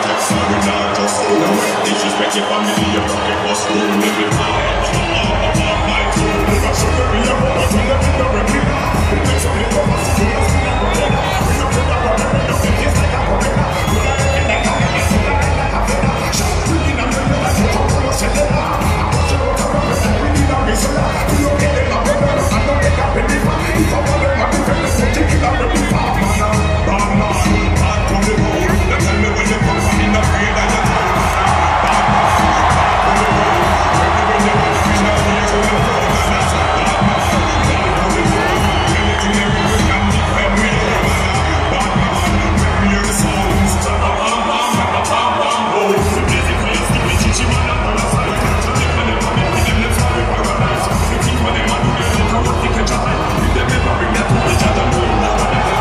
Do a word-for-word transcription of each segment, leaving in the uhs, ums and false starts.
so we not just school. Disrespect your family, you broke your bus room. Live it hard, up, up, my crew. Never should be a robot, you let it go repeat. Next up, you go back to the house, you go back. We don't feel like we're ready, don't think it's like a gorilla. We don't think like a gorilla, we don't think like a gorilla. Shut up, we need a gorilla, let's go to the cellular. I want you to come up with that, we need a gorilla. We don't get it, I'm better, I don't get a believer. If I want it, I'm defending, so take it, I'm a believer. Bad man, bad to the road. They tell me when you come from in the field and you tell me. Bad man, bad to the road. When you come from in the field and you tell me. Bad man, bad to the road. Anything that we can defend, we do it. Bad man, make me your sounds. Bam, bam, bam, bam, bam, oh. The music for your stupid chichi man and all the side. So take my name and make me them live for the paradise. You think when they man do their look, I want to catch a high. If they never bring that to the chat and know that one of them.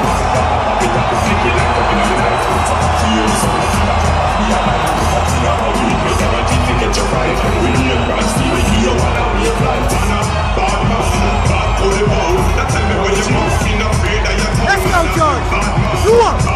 Let's go, George. You want?